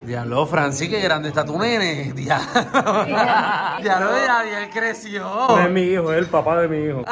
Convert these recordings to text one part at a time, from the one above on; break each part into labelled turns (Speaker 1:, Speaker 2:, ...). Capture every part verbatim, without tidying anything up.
Speaker 1: Diablo, Francis, que grande está tu nene. Diablo, Diablo, ya él creció.
Speaker 2: No es mi hijo, es el papá de mi hijo.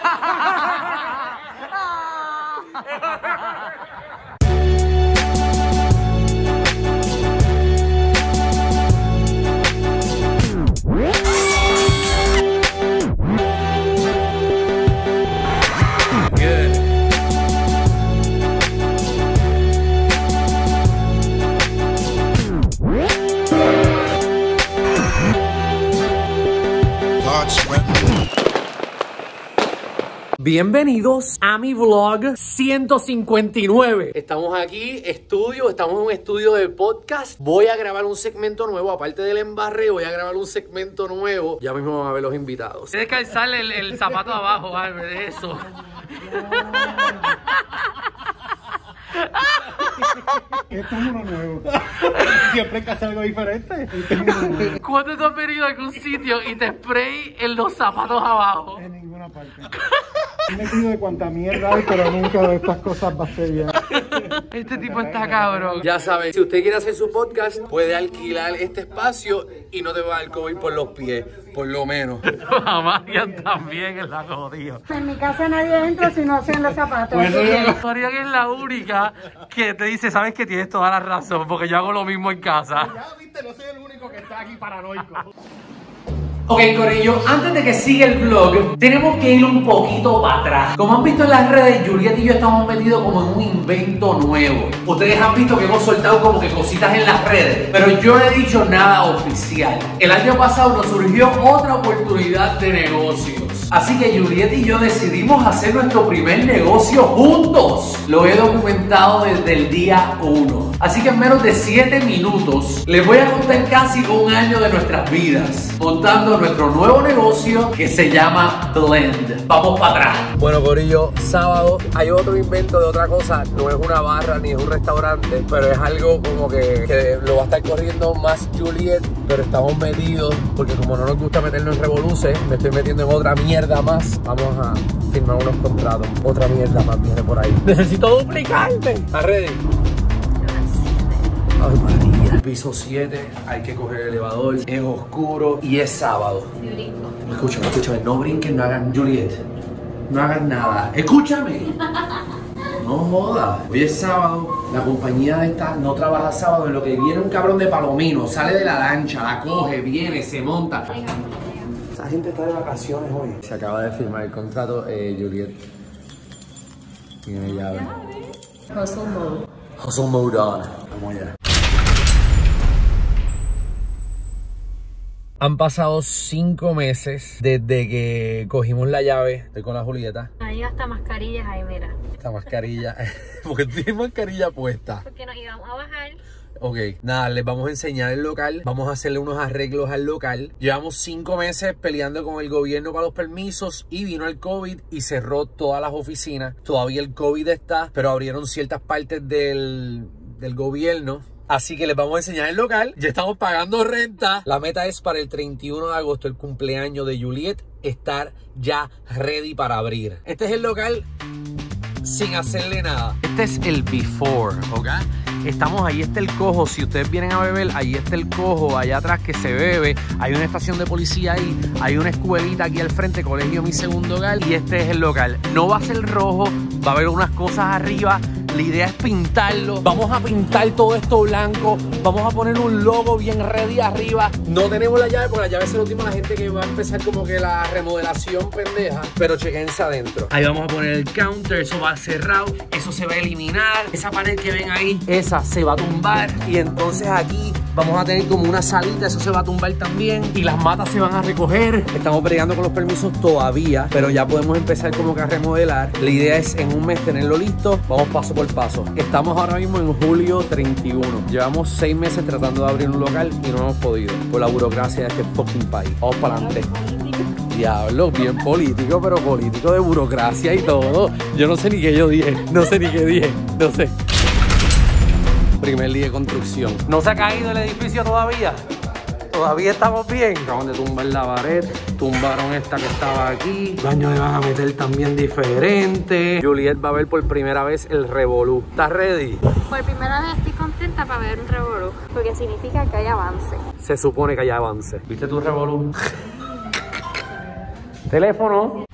Speaker 2: Bienvenidos a mi vlog ciento cincuenta y nueve. Estamos aquí, estudio, estamos en un estudio de podcast. Voy a grabar un segmento nuevo, aparte del embarre, voy a grabar un segmento nuevo. Ya mismo van a ver los invitados.
Speaker 1: Tienes que alzarle el, el zapato abajo, Albert, de eso.
Speaker 2: Esto es uno nuevo. Siempre hay que hacer algo diferente.
Speaker 1: ¿Cuándo te has venido a algún sitio y te spray en los zapatos abajo?
Speaker 2: En ninguna parte. He metido de cuanta mierda hay, pero nunca de estas cosas bacterias.
Speaker 1: Este tipo está cabrón.
Speaker 3: Ya saben, si usted quiere hacer su podcast, puede alquilar este espacio y no te va a dar COVID por los pies, por lo menos.
Speaker 1: Marian también es la jodida.
Speaker 4: En mi casa nadie entra si no hacen los zapatos.
Speaker 1: Marian es la única que te dice, sabes que tienes toda la razón, porque yo hago lo mismo en casa.
Speaker 2: Ya viste, no soy el único que está aquí paranoico.
Speaker 1: Ok, Corillo, antes de que siga el vlog, tenemos que ir un poquito para atrás. Como han visto en las redes, Juliet y yo estamos metidos como en un invento nuevo. Ustedes han visto que hemos soltado como que cositas en las redes, pero yo no he dicho nada oficial. El año pasado nos surgió otra oportunidad de negocios. Así que Juliet y yo decidimos hacer nuestro primer negocio juntos. Lo he documentado desde el día uno. Así que en menos de siete minutos les voy a contar casi un año de nuestras vidas montando nuestro nuevo negocio que se llama Blend. Vamos para atrás.
Speaker 3: Bueno, Corillo, sábado hay otro invento de otra cosa. No es una barra ni es un restaurante, pero es algo como que, que lo va a estar corriendo más Juliet. Pero estamos metidos porque como no nos gusta meternos en revoluces, me estoy metiendo en otra mierda más. Vamos a firmar unos contratos. Otra mierda más viene por ahí. Necesito duplicarme. ¿Estás ready? Ay, María. Piso siete, hay que coger el elevador. Es oscuro y es sábado. Escúchame, escúchame. No brinquen, no hagan, Juliet. No hagan nada. Escúchame. No jodas. Hoy es sábado. La compañía de esta no trabaja sábado. En lo que viene un cabrón de Palomino. Sale de la lancha, la coge, viene, se monta. Esa gente está de vacaciones hoy. Se acaba de firmar el contrato, eh, Juliet. Tiene llave.
Speaker 4: Hustle mode.
Speaker 3: Hustle mode on. Vamos allá. Han pasado cinco meses desde que cogimos la llave. Estoy con la Julieta.
Speaker 4: Ahí hasta mascarillas ahí, mira.
Speaker 3: Esta mascarilla. Porque tú tienes mascarilla puesta.
Speaker 4: Porque nos íbamos a bajar.
Speaker 3: Ok, nada, les vamos a enseñar el local. Vamos a hacerle unos arreglos al local. Llevamos cinco meses peleando con el gobierno para los permisos y vino el COVID y cerró todas las oficinas. Todavía el COVID está, pero abrieron ciertas partes del, del gobierno. Así que les vamos a enseñar el local. Ya estamos pagando renta. La meta es para el treinta y uno de agosto, el cumpleaños de Juliet, estar ya ready para abrir. Este es el local sin hacerle nada.
Speaker 1: Este es el before, ¿ok? Estamos, ahí está el cojo. Si ustedes vienen a beber, ahí está el cojo, allá atrás que se bebe. Hay una estación de policía ahí, hay una escuelita aquí al frente, Colegio Mi Segundo Hogar. Y este es el local. No va a ser rojo, va a haber unas cosas arriba. La idea es pintarlo. Vamos a pintar todo esto blanco. Vamos a poner un logo bien ready arriba.
Speaker 3: No tenemos la llave, porque la llave se lo dimos a la gente que va a empezar como que la remodelación pendeja. Pero chequense adentro.
Speaker 1: Ahí vamos a poner el counter, eso va cerrado, eso se va a eliminar. Esa pared que ven ahí, esa se va a tumbar. Y entonces aquí vamos a tener como una salita, eso se va a tumbar también. Y las matas se van a recoger.
Speaker 3: Estamos bregando con los permisos todavía, pero ya podemos empezar como que a remodelar. La idea es en un mes tenerlo listo. Vamos paso por paso.
Speaker 1: Estamos ahora mismo en julio treinta y uno. Llevamos seis meses tratando de abrir un local y no hemos podido por la burocracia de este fucking país. Vamos para adelante. Diablo, bien político, pero político de burocracia y todo. Yo no sé ni qué yo dije. No sé ni qué dije. No sé. Primer día de construcción. ¿No se ha caído el edificio todavía? Todavía estamos bien. Acaban de tumbar la pared, tumbaron esta que estaba aquí. Baño le van a meter también diferente. Juliet va a ver por primera vez el revolú. ¿Estás ready?
Speaker 4: Por primera vez estoy con contenta para ver un revolú, porque significa que hay avance.
Speaker 2: Se supone que hay avance. ¿Viste tu revolú? Teléfono.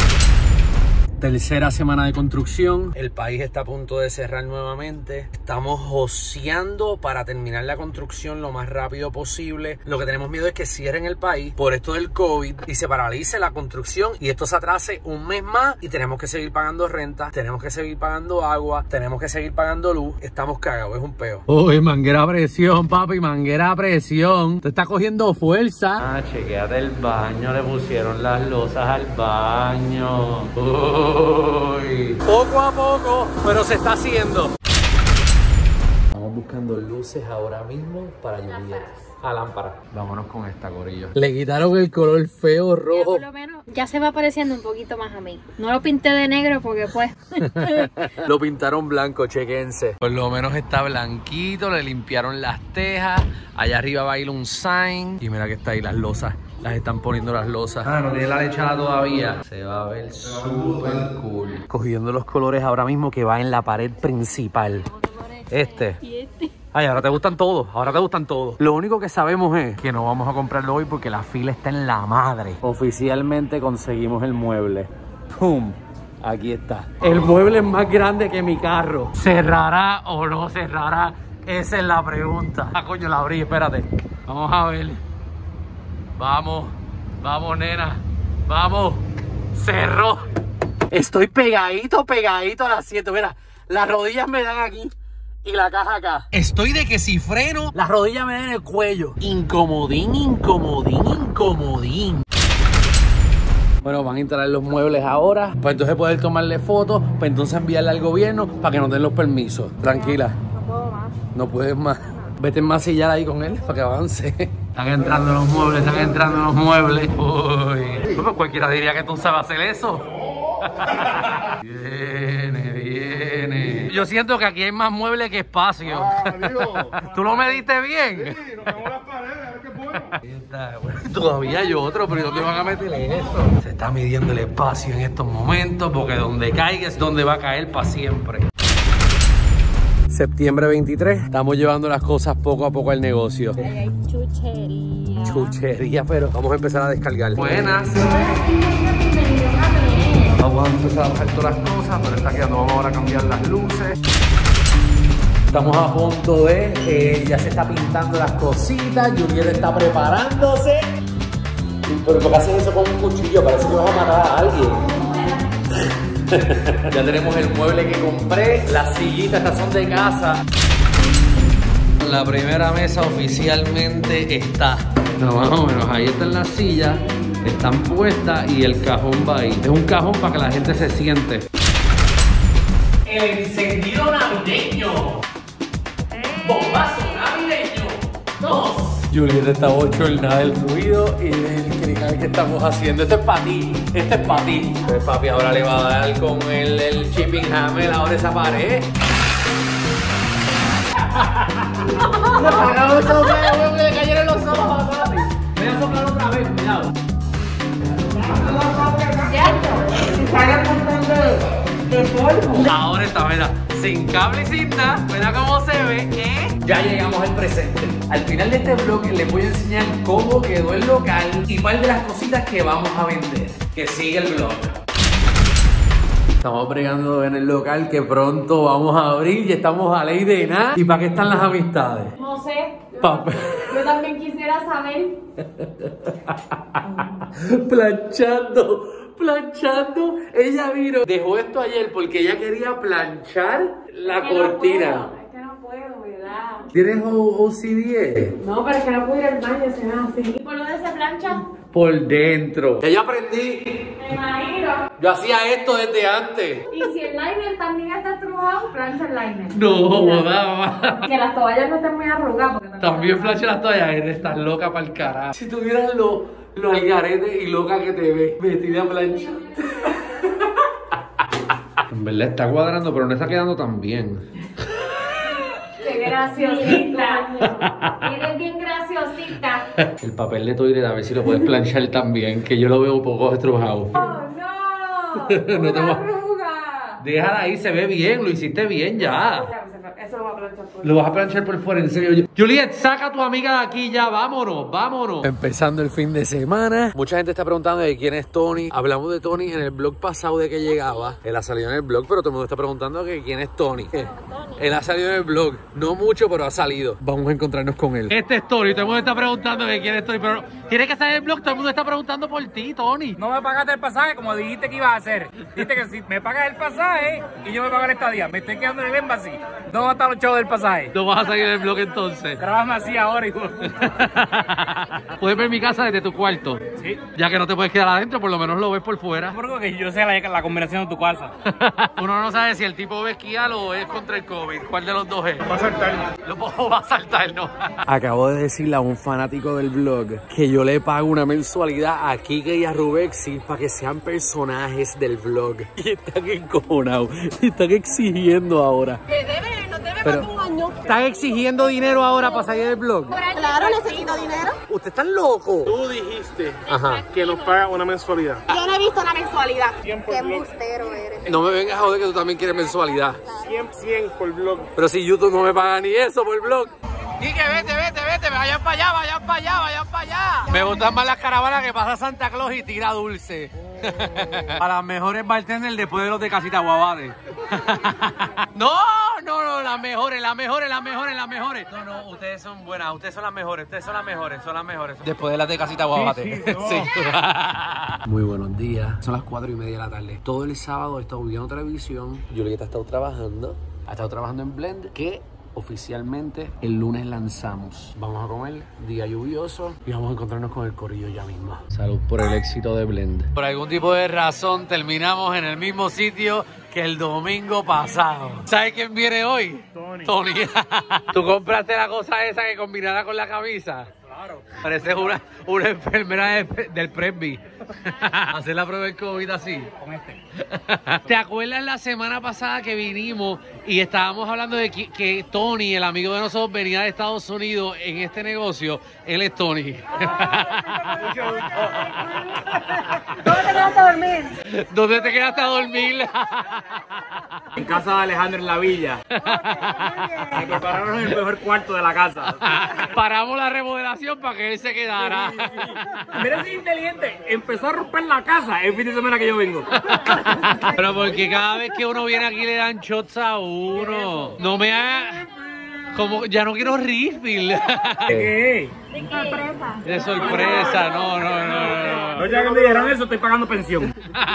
Speaker 2: Tercera semana de construcción. El país está a punto de cerrar nuevamente. Estamos joseando para terminar la construcción lo más rápido posible. Lo que tenemos miedo es que cierren el país por esto del COVID y se paralice la construcción y esto se atrase un mes más y tenemos que seguir pagando renta, tenemos que seguir pagando agua, tenemos que seguir pagando luz. Estamos cagados, es un peo. Uy, manguera a presión, papi, manguera a presión. Te está cogiendo fuerza. Ah, chequéate el baño, le pusieron las losas al baño. Uh. Uy. Poco a poco, pero se está haciendo. Estamos buscando luces ahora mismo para lluvia. A lámpara. Vámonos con esta, corillo. Le quitaron el color feo rojo.
Speaker 4: Ya, por lo menos ya se va pareciendo un poquito más a mí. No lo pinté de negro porque pues...
Speaker 2: Lo pintaron blanco, chequense. Por lo menos está blanquito, le limpiaron las tejas. Allá arriba va a ir un sign. Y mira que está ahí las losas. Las están poniendo las losas. Ah, no tiene la lechada todavía. Se va a ver súper cool. Cogiendo los colores ahora mismo que va en la pared principal. Este.
Speaker 4: Y este.
Speaker 2: Ay, ahora te gustan todos, ahora te gustan todos. Lo único que sabemos es que no vamos a comprarlo hoy porque la fila está en la madre. Oficialmente conseguimos el mueble. ¡Pum! Aquí está. El mueble es más grande que mi carro. ¿Cerrará o no cerrará? Esa es la pregunta. Ah, coño, la abrí, espérate. Vamos a ver. Vamos, vamos, nena. Vamos. Cerró. Estoy pegadito, pegadito al asiento. Mira, las rodillas me dan aquí. Y la caja acá. Estoy de que si freno, las rodillas me dan en el cuello. Incomodín, incomodín, incomodín. Bueno, van a instalar los muebles ahora, para entonces poder tomarle fotos, para entonces enviarle al gobierno para que nos den los permisos. Tranquila.
Speaker 4: No puedo más.
Speaker 2: No puedes más. Vete más sillar ahí con él para que avance. Están entrando los muebles, están entrando los muebles. Uy. Pues cualquiera diría que tú sabes hacer eso. Viene, viene. Yo siento que aquí hay más muebles que espacio.
Speaker 5: Ah, digo,
Speaker 2: ¿Tú lo mediste bien?
Speaker 5: sí, nos vemos las paredes, a ver qué bueno.
Speaker 2: Ahí está, bueno, todavía hay otro, pero ¿dónde van a meterle eso? Se está midiendo el espacio en estos momentos porque donde caiga es donde va a caer para siempre. Septiembre veintitrés, estamos llevando las cosas poco a poco al negocio.
Speaker 4: Ahí hay chuchería.
Speaker 2: Chuchería, pero vamos a empezar a descargar. Buenas. Vamos a empezar a bajar todas las cosas, pero está quedando. Vamos ahora a cambiar las luces. Estamos a punto de, eh, ya se está pintando las cositas. Juliet está preparándose. Pero ¿por qué haces eso con un cuchillo? Parece que vas a matar a alguien. Ya tenemos el mueble que compré. Las sillitas, estas son de casa. La primera mesa oficialmente está. No, más o menos, ahí están las sillas. Están puestas y el cajón va ahí. Es un cajón para que la gente se siente. El encendido navideño. Bombazo navideño. Dos. Juliet está bochornada del ruido y del crical que estamos haciendo. Este es para ti. Este es para ti. Pues papi ahora le va a dar con el, el chipping hammer ahora esa pared. Se apagaron los ojos, que le cayeron los ojos, papi. Voy a soplar otra vez, cuidado. Ahora está, mira, sin cable y sin nada, mira cómo se ve, ¿eh? Ya llegamos al presente. Al final de este vlog les voy a enseñar cómo quedó el local y cuál de las cositas que vamos a vender. Que sigue el vlog. Estamos bregando en el local que pronto vamos a abrir y estamos a ley de nada. ¿Y para qué están las amistades?
Speaker 4: No sé.
Speaker 2: Pa
Speaker 4: Yo también quisiera saber.
Speaker 2: Planchando. Planchando, ella vino, dejó esto ayer porque ella quería planchar la
Speaker 4: Es que
Speaker 2: cortina.
Speaker 4: No puedo, es que no puedo, ¿verdad?
Speaker 2: ¿Tienes O C D?
Speaker 4: No, pero es que no puedo ir al baño si no es así. ¿Y por dónde se plancha?
Speaker 2: Por dentro. Ya yo aprendí.
Speaker 4: Me imagino.
Speaker 2: Yo hacía esto desde antes.
Speaker 4: Y si el liner también está estrujado, plancha el liner.
Speaker 2: No, nada.
Speaker 4: Que las toallas no estén muy arrugadas. Porque
Speaker 2: También plancha las toallas, eres estás loca para el carajo. Si tuvieras lo, lo algarete y loca que te ves, vestida plancha. En verdad está cuadrando, pero no está quedando tan bien.
Speaker 4: Qué graciosita. Eres bien graciosita.
Speaker 2: El papel de toilet, a ver si lo puedes planchar también, que yo lo veo un poco estrujado.
Speaker 4: ¡Oh, no!
Speaker 2: No
Speaker 4: ¡Una
Speaker 2: te voy-
Speaker 4: arruga!
Speaker 2: Déjala ahí, se ve bien, lo hiciste bien ya.
Speaker 6: Eso lo voy a planchar por
Speaker 2: Lo vas a planchar por fuera, en serio. Juliet, saca a tu amiga de aquí ya, vámonos, vámonos. Empezando el fin de semana. Mucha gente está preguntando de quién es Tony. Hablamos de Tony en el blog pasado de que llegaba. Él ha salido en el blog, pero todo el mundo está preguntando que quién es Tony. Él ha salido en el blog. No mucho, pero ha salido. Vamos a encontrarnos con él. Este es Tony. Todo el mundo está preguntando de quién es Tony, pero tiene que salir en el blog. Todo el mundo está preguntando por ti, Tony.
Speaker 7: No me pagaste el pasaje como dijiste que ibas a hacer. Dijiste que si me pagas el pasaje y yo me pago el estadía, me estoy quedando en el embassy. ¿Dónde están los chavos del pasaje?
Speaker 2: No vas a salir en el blog entonces.
Speaker 7: Grabame así ahora, hijo.
Speaker 2: Puedes ver mi casa desde tu cuarto.
Speaker 7: Sí.
Speaker 2: Ya que no te puedes quedar adentro, por lo menos lo ves por fuera.
Speaker 7: Porque yo sé la, la combinación de tu casa.
Speaker 2: Uno no sabe si el tipo va a esquiar o es contra el COVID. ¿Cuál de los dos es?
Speaker 5: Va a saltar.
Speaker 2: Lo va a saltar, ¿no? Acabo de decirle a un fanático del blog que yo le pago una mensualidad a Kike y a Rubexy para que sean personajes del blog. Y están encojonados. Y están exigiendo ahora.
Speaker 6: Que debe, no debe
Speaker 2: Pero,
Speaker 6: más de un año.
Speaker 2: ¿están exigiendo dinero ahora para salir del blog?
Speaker 6: Claro, necesito dinero.
Speaker 2: ¿Ustedes están locos?
Speaker 5: Tú dijiste
Speaker 2: Ajá.
Speaker 5: que nos paga una mensualidad.
Speaker 6: Yo no he visto una mensualidad.
Speaker 5: cien por
Speaker 6: Qué
Speaker 5: blog.
Speaker 6: embustero eres.
Speaker 2: No me vengas a joder que tú también quieres mensualidad.
Speaker 5: cien, cien por blog.
Speaker 2: Pero si YouTube no me paga ni eso por el blog.
Speaker 7: Quique, vete, vete, vete, vayan para allá, vayan para allá, vayan para allá.
Speaker 2: Me gustan más las caravanas que pasa Santa Claus y tira dulce. Para las mejores bartenders después de los de Casita Guabate. No, no, no, las mejores, las mejores, las mejores, las mejores. No, no, ustedes son buenas, ustedes son las mejores, ustedes son las mejores, son las mejores. Después de las de Casita Guabate.
Speaker 5: Sí, sí, no.
Speaker 2: Sí. Muy buenos días. Son las cuatro y media de la tarde. Todo el sábado he estado viendo televisión. Julieta ha estado trabajando. Ha estado trabajando en Blend. Que oficialmente el lunes lanzamos. Vamos a comer, día lluvioso, y vamos a encontrarnos con el corillo ya mismo. Salud por el éxito de Blend. Por algún tipo de razón terminamos en el mismo sitio que el domingo pasado. ¿Sabes quién viene hoy?
Speaker 5: Tony.
Speaker 2: Tony. ¿Tú compraste la cosa esa que combinara con la camisa?
Speaker 5: Claro.
Speaker 2: Pareces una, una enfermera de- del Presby. Hacer la prueba del COVID así.
Speaker 7: Con este.
Speaker 2: ¿Te acuerdas la semana pasada que vinimos y estábamos hablando de que, que Tony, el amigo de nosotros, venía de Estados Unidos en este negocio? Él es Tony.
Speaker 6: ¿Dónde te quedaste a dormir?
Speaker 2: ¿Dónde te quedaste a dormir?
Speaker 7: En casa de Alejandro en la villa. Me prepararon el mejor cuarto de la casa.
Speaker 2: Paramos la remodelación para que él se quedara.
Speaker 7: Mira si inteligente. Empezó a romper la casa el fin de semana que yo vengo.
Speaker 2: Pero porque cada vez que uno viene aquí le dan shots a uno. No me haga... Como ya no quiero refill.
Speaker 7: ¿Qué?
Speaker 2: De sorpresa, no, no, no, no.
Speaker 7: No, ya que me dijeron eso, estoy pagando pensión.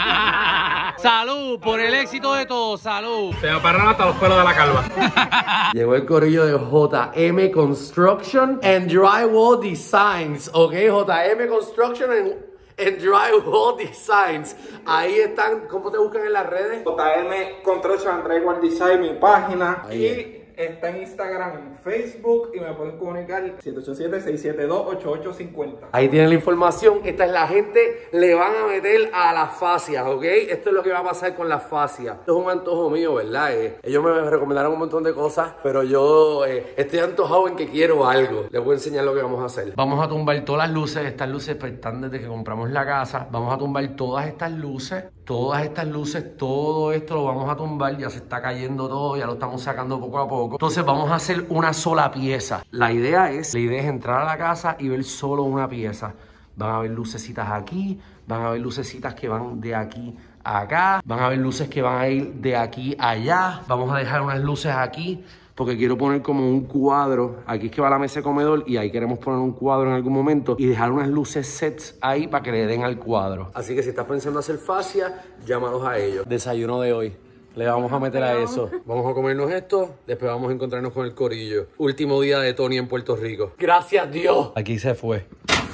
Speaker 2: Salud por el éxito de todos, salud.
Speaker 7: Se me pararon hasta los pelos de la calva.
Speaker 2: Llegó el corillo de J M Construction and Drywall Designs, ok, J M Construction and, and Drywall Designs. Ahí están, ¿cómo te buscan en las redes?
Speaker 8: J M Construction and Drywall Design, mi página.
Speaker 2: Ahí
Speaker 8: y está en Instagram, en Facebook y me pueden comunicar siete ocho siete, seis siete dos, ocho ocho cinco cero.
Speaker 2: Ahí tienen la información. Esta es la gente, le van a meter a las fascias, ¿ok? Esto es lo que va a pasar con las fascias. Esto es un antojo mío, ¿verdad? Eh, ellos me recomendaron un montón de cosas, pero yo eh, estoy antojado en que quiero algo. Les voy a enseñar lo que vamos a hacer. Vamos a tumbar todas las luces. Estas luces pues, están desde que compramos la casa. Vamos a tumbar todas estas luces. Todas estas luces, todo esto lo vamos a tumbar. Ya se está cayendo todo, ya lo estamos sacando poco a poco. Entonces vamos a hacer una sola pieza. La idea es, la idea es entrar a la casa y ver solo una pieza. Van a haber lucecitas aquí, van a haber lucecitas que van de aquí a acá, van a haber luces que van a ir de aquí a allá. Vamos a dejar unas luces aquí porque quiero poner como un cuadro. Aquí es que va la mesa de comedor y ahí queremos poner un cuadro en algún momento y dejar unas luces sets ahí para que le den al cuadro. Así que si estás pensando hacer fascia, llámanos a ellos. Desayuno de hoy. Le vamos a meter a eso. Vamos a comernos esto, después vamos a encontrarnos con el corillo. Último día de Tony en Puerto Rico. ¡Gracias, Dios! Aquí se fue.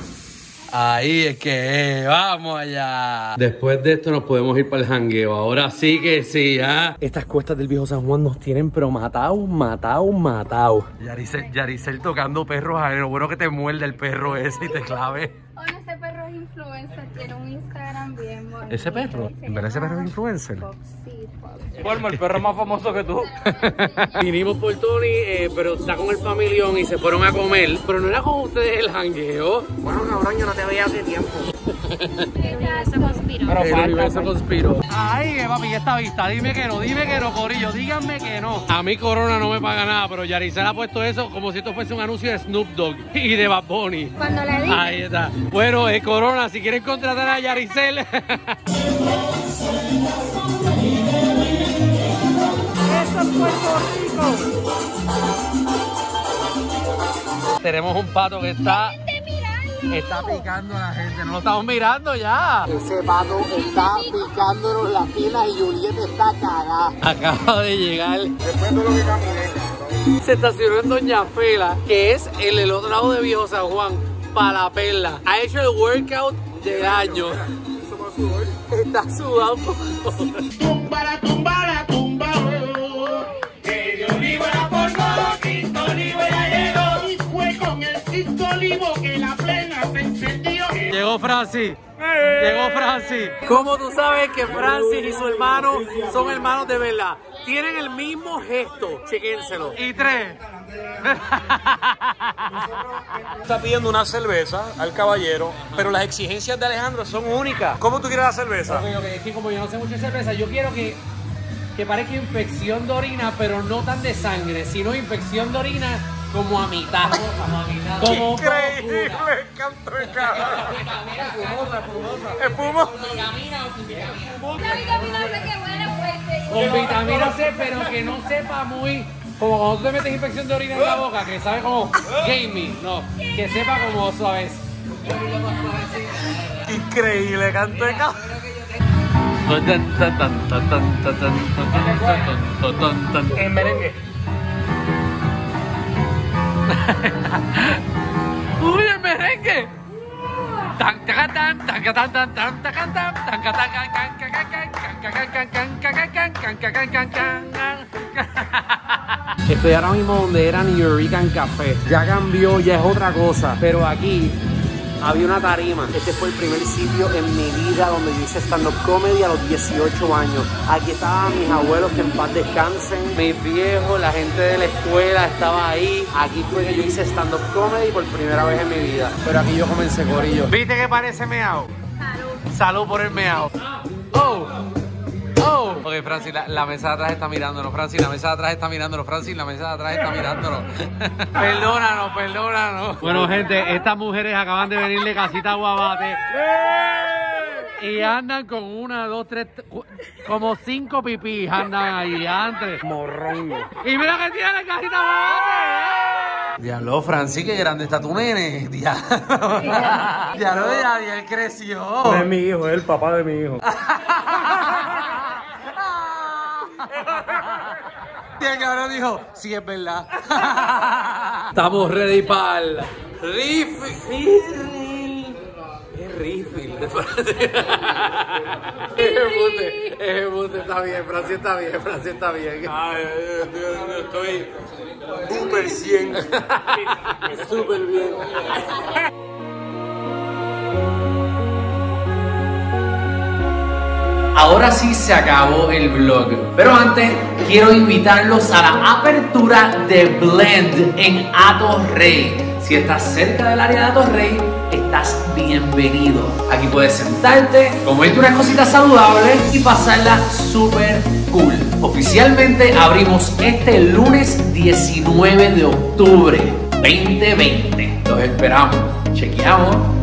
Speaker 2: Ahí es que es, vamos allá. Después de esto nos podemos ir para el jangueo. Ahora sí que sí, ¿ah? Estas cuestas del viejo San Juan nos tienen pero matado, matado, matado. Yaricel, Yaricel tocando perros ajenos. Bueno que te muerde el perro ese y te clave.
Speaker 4: Oye, ese perro es influencer, tiene un Instagram bien bonito.
Speaker 3: ¿Ese perro? ¿En verdad ese perro es influencer?
Speaker 4: Foxy, Foxy.
Speaker 7: Forma, el perro más famoso que tú.
Speaker 2: Vinimos por Tony, eh, pero está con el familión y se fueron a comer. Pero no era con ustedes el jangueo.
Speaker 6: Bueno, cabrón, yo no te veía hace tiempo.
Speaker 4: El universo conspiró.
Speaker 7: Pero
Speaker 2: El
Speaker 7: falta,
Speaker 2: universo conspiró.
Speaker 7: Ay, eh, papi, esta vista. Dime que no, dime que no, Corillo. Díganme que no.
Speaker 2: A mí Corona no me paga nada, pero Yaricel ha puesto eso como si esto fuese un anuncio de Snoop Dogg y de Bad Bunny.
Speaker 4: Cuando le dije.
Speaker 2: Ahí está. Bueno, eh, Corona, si quieren contratar a Yaricel.
Speaker 6: ¡Eso es Puerto Rico!
Speaker 2: Tenemos un pato que está... Está picando a la gente, no lo estamos mirando ya.
Speaker 3: Ese pato está picándonos las pilas y Julieta está cagada.
Speaker 2: Acaba de llegar.
Speaker 8: Después de lo que caminé,
Speaker 2: Se estacionó en Doña Fela, que es el del otro lado de Viejo San Juan, para la perla. Ha hecho el workout del año. Está sudando.
Speaker 7: Tumba, tumba, tumba. Que de Olivera por todo, Cristo Olivera llegó. Y fue con el Cristo Olivo que la plena se encendió.
Speaker 2: Llegó Francis. Llegó Francis. ¿Cómo tú sabes que Francis y su hermano son hermanos de verdad? Tienen el mismo gesto. Chequénselo. Y tres.
Speaker 5: Está pidiendo una cerveza al caballero, pero las exigencias de Alejandro son únicas. ¿Cómo tú quieres la cerveza?
Speaker 2: Ok, ok, es que como yo no sé mucho de cerveza, yo quiero que, que parezca infección de orina, pero no tan de sangre, sino infección de orina como a mitad. Como a mitad. Como un
Speaker 5: Increíble,
Speaker 2: poco pura.
Speaker 5: canto de cabrón.
Speaker 2: Espumosa, espumosa.
Speaker 5: Espumo.
Speaker 4: La vitamina C que huele fuerte.
Speaker 2: Con vitamina C, pero que no sepa muy... Como cuando tú te metes infección de orina en la boca, que sabe como gaming, no, que sepa como suave.
Speaker 5: Increíble, canto de cabrón.
Speaker 7: En merengue.
Speaker 2: ¡Uy, el merengue! Tan, tan, tan, tan, tan, tan, tan, tan, tan, tan, tan, tan, tan. Estoy ahora mismo donde era New Rican Café. Ya cambió, ya es otra cosa. Pero aquí había una tarima. Este fue el primer sitio en mi vida donde yo hice stand-up comedy a los dieciocho años. Aquí estaban mis abuelos, que en paz descansen. Mis viejos, la gente de la escuela estaba ahí. Aquí fue que yo hice stand-up comedy por primera vez en mi vida. Pero aquí yo comencé, corillo. ¿Viste que parece meao? Salud. Salud por el meao. Oh. Oh. Ok, Francis, la, la mesa de atrás está mirándonos. Francis, la mesa de atrás está mirándonos. Francis, la mesa de atrás está mirándonos. Perdónanos, perdónanos. Bueno, gente, estas mujeres acaban de venir de Casita Guabate. Y andan con una, dos, tres, cu- como cinco pipís andan ahí antes. Morrongo. Y mira que tiene Casita Guabate. Diablo, Francis, qué grande está tu nene. Diablo. Diablo, ya, él creció.
Speaker 5: Es mi hijo, es el papá de mi hijo.
Speaker 2: Y el cabrón dijo, sí, es verdad. Estamos ready para el refill. Es refill. Es embute, es embute, está bien, Francia está bien, Francia está bien.
Speaker 5: Ay, estoy super cien.
Speaker 2: Súper bien. Ahora sí se acabó el vlog, pero antes quiero invitarlos a la apertura de Blend en Atorrey. Si estás cerca del área de Atorrey, estás bienvenido. Aquí puedes sentarte, comerte unas cositas saludables y pasarla súper cool. Oficialmente abrimos este lunes diecinueve de octubre veinte veinte. Los esperamos. Chequeamos.